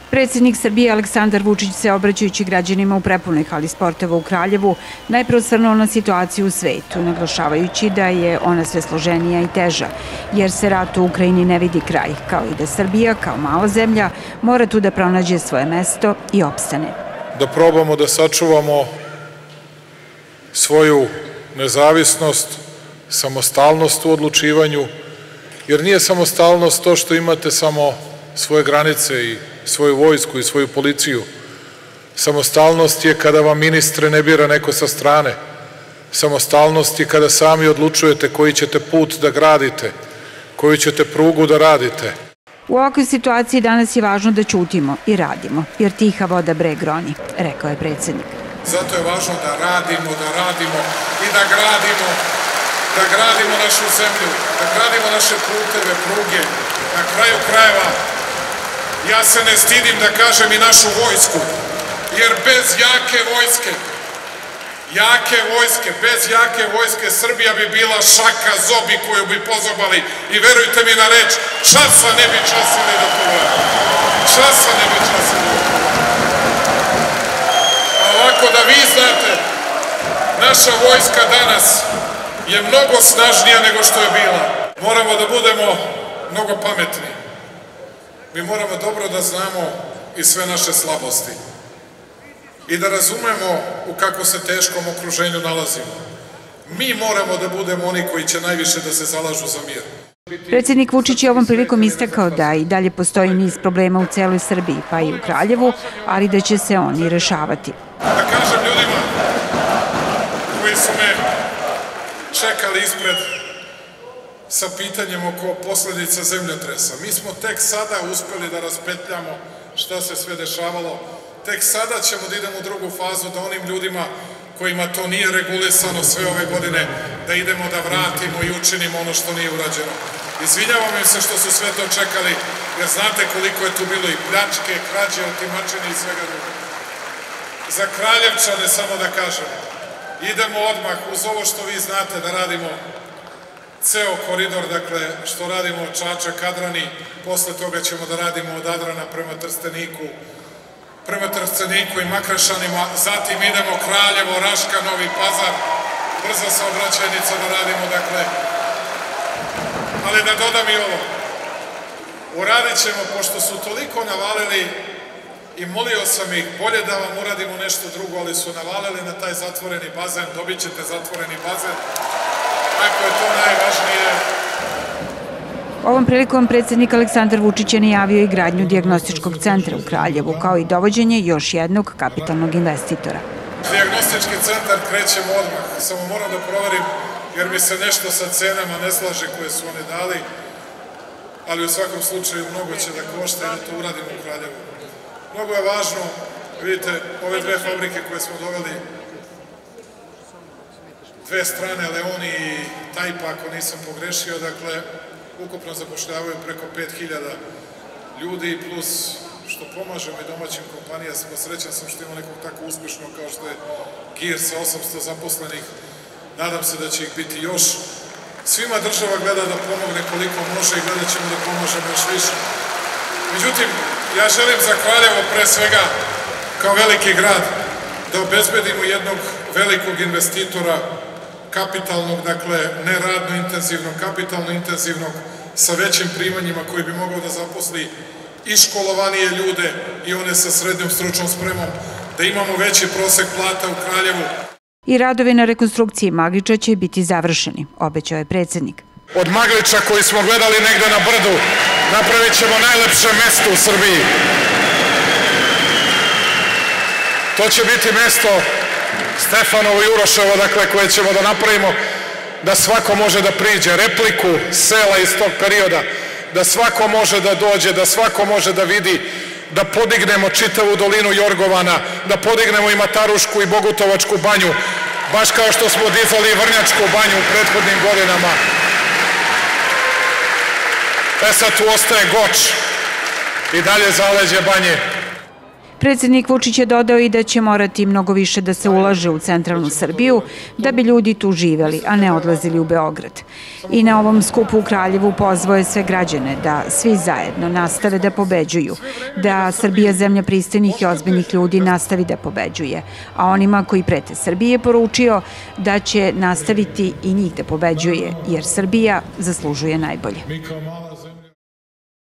Predsjednik Srbije Aleksandar Vučić se, obraćajući građanima u prepunoj hali sportova u Kraljevu, najpre osvrnuo na situaciju u svetu, naglašavajući da je ona sve složenija i teža, jer se rat u Ukrajini ne vidi kraj, kao i da Srbija, kao mala zemlja, mora tu da pronađe svoje mesto i opstane. Da probamo da sačuvamo svoju nezavisnost, samostalnost u odlučivanju, jer nije samostalnost to što imate samo svoje granice i svoju vojsku i svoju policiju. Samostalnost je kada vam ministre ne bira neko sa strane. Samostalnost je kada sami odlučujete koji ćete put da gradite, koju ćete prugu da radite. U ovakvoj situaciji danas je važno da ćutimo i radimo, jer tiha voda breg roni, rekao je predsjednik. Zato je važno da radimo i da gradimo našu zemlju, da gradimo naše puteve, pruge. Na kraju krajeva, ja se ne stidim da kažem i našu vojsku, jer bez bez jake vojske Srbija bi bila šaka zobi koju bi pozobali i verujte mi na reč, časa ne bi časili da pogledam. Časa ne bi časili da pogledam. A ovako da vi znate, naša vojska danas je mnogo snažnija nego što je bila. Moramo da budemo mnogo pametni. Mi moramo dobro da znamo i sve naše slabosti i da razumemo u kako se teškom okruženju nalazimo. Mi moramo da budemo oni koji će najviše da se zalažu za mir. Predsjednik Vučić je ovom prilikom istakao da i dalje postoji niz problema u celoj Srbiji, pa i u Kraljevu, ali da će se oni rešavati. Da kažem ljudima koji su me čekali ispred sa pitanjem oko posledica zemljotresa. Mi smo tek sada uspeli da raspetljamo šta se sve dešavalo. Tek sada ćemo da idemo u drugu fazu, da onim ljudima kojima to nije regulisano sve ove godine, da idemo da vratimo i učinimo ono što nije urađeno. Izvinjavam im se što su sve to čekali, jer znate koliko je tu bilo i pljačke, krađe, otimačine i svega druga. Za Kraljevčane samo da kažem, idemo odmah uz ovo što vi znate da radimo ceo koridor, dakle, što radimo od Čačak-Adrani, posle toga ćemo da radimo od Adrana prema Trsteniku i Makrašanima, zatim idemo Kraljevo, Raška, Novi Pazar, brza saobraćajnica da radimo, dakle, ali da dodam i ovo, uradit ćemo, pošto su toliko navalili i molio sam ih, bolje da vam uradimo nešto drugo, ali su navalili na taj zatvoreni bazen, dobit ćete zatvoreni bazen, ako je to najvažnije. Ovom prilikom predsjednik Aleksandar Vučić je najavio i gradnju dijagnostičkog centra u Kraljevu, kao i dovođenje još jednog kapitalnog investitora. Dijagnostički centar krećemo odmah, samo moram da proverim, jer mi se nešto sa cenama ne slaže koje su oni dali, ali u svakom slučaju mnogo će da košta i da to uradimo u Kraljevu. Mnogo je važno, vidite, ove dve fabrike koje smo doveli, dve strane, Leoni i Tajpa, ako nisam pogrešio, dakle, ukupno zapošljavaju preko 5000 ljudi, plus što pomažemo i domaćim kompanijama, srećan sam što ima nekog tako uspešno kao što je GIR sa 800 zaposlenih, nadam se da će ih biti još. Svima država gleda da pomogne koliko može i gledat ćemo da pomažemo još više. Međutim, ja želim za Kraljevo pre svega, kao veliki grad, da obezbedimo jednog velikog investitora, kapitalnog, dakle, ne radno intenzivnog, kapitalno intenzivnog, sa većim primanjima koji bi mogao da zaposli i školovanije ljude i one sa srednjom stručnom spremom, da imamo veći prosek plata u Kraljevu. I radovi na rekonstrukciji Magliča će biti završeni, obećao je predsjednik. Od Magliča koji smo gledali negde na brdu, napravit ćemo najlepše mesto u Srbiji. To će biti mesto Stefanovo i Uroševo, dakle, koje ćemo da napravimo, da svako može da priđe, repliku sela iz tog perioda, da svako može da dođe, da svako može da vidi, da podignemo čitavu dolinu Jorgovana, da podignemo i Matarušku i Bogutovačku banju, baš kao što smo dizali i Vrnjačku banju u prethodnim godinama. Sad tu ostaje Goč i dalje zaleđe banje. Predsednik Vučić je dodao i da će morati mnogo više da se ulaže u centralnu Srbiju da bi ljudi tu živeli, a ne odlazili u Beograd. I na ovom skupu u Kraljevu pozvao je sve građane da svi zajedno nastave da pobeđuju, da Srbija, zemlja pristojnih i ozbiljnih ljudi, nastavi da pobeđuje, a onima koji prete Srbiji je poručio da će nastaviti i njih da pobeđuje, jer Srbija zaslužuje najbolje.